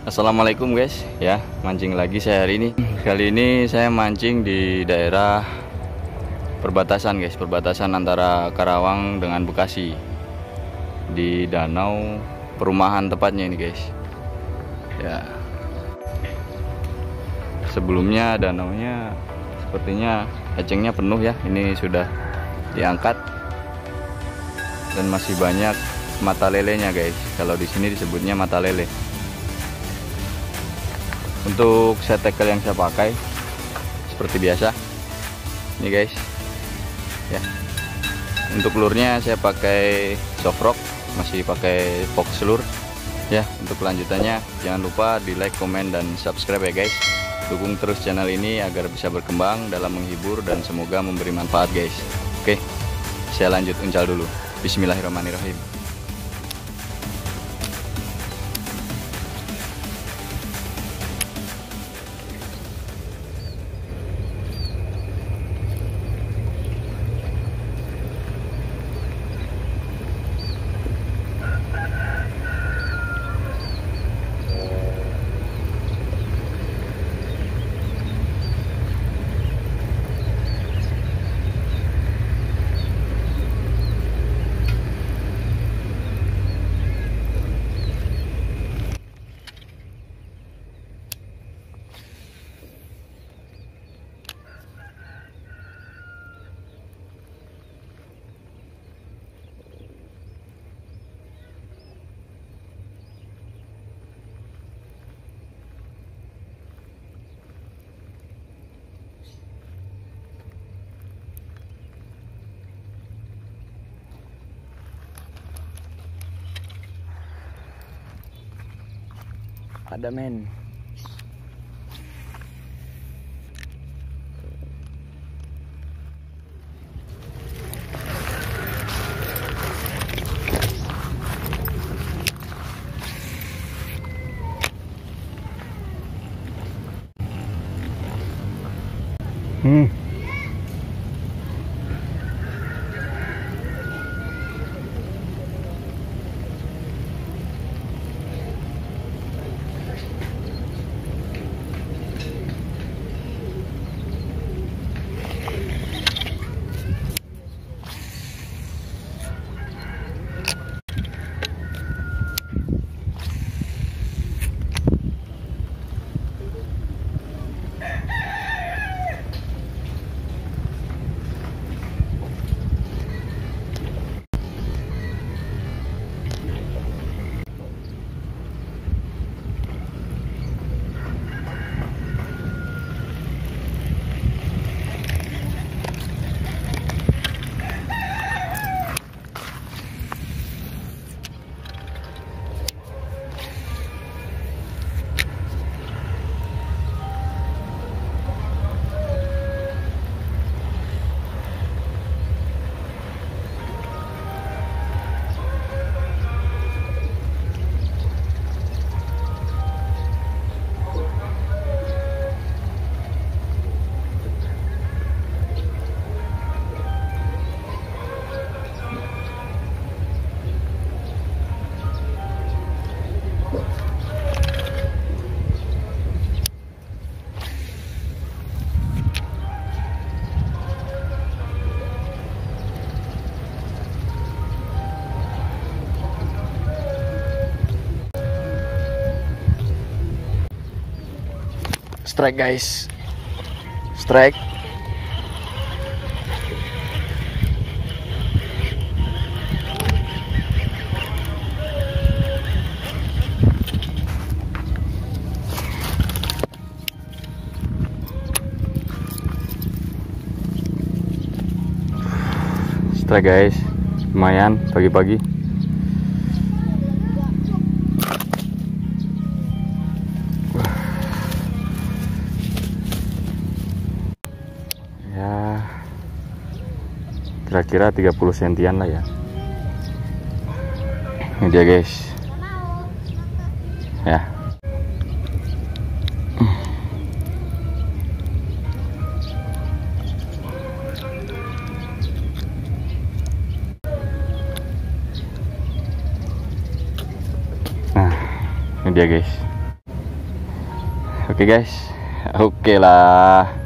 Assalamualaikum guys, ya mancing lagi saya hari ini. Kali ini saya mancing di daerah perbatasan guys, perbatasan antara Karawang dengan Bekasi, di danau perumahan tepatnya ini guys. Ya, sebelumnya danaunya sepertinya ecengnya penuh ya, ini sudah diangkat dan masih banyak mata lelenya guys. Kalau di sini disebutnya mata lele. Untuk set tackle yang saya pakai seperti biasa ini guys ya. Untuk lurnya saya pakai soft rock, masih pakai fox lure ya. Untuk kelanjutannya jangan lupa di like, komen, dan subscribe ya guys. Dukung terus channel ini agar bisa berkembang dalam menghibur dan semoga memberi manfaat guys. Oke, saya lanjut uncal dulu. Bismillahirrahmanirrahim. Ada men. Strike guys, strike. Strike guys, lumayan pagi-pagi. Kira-kira 30 sentian lah ya. Ini dia guys ya. Nah, ini dia guys. Oke guys, oke lah.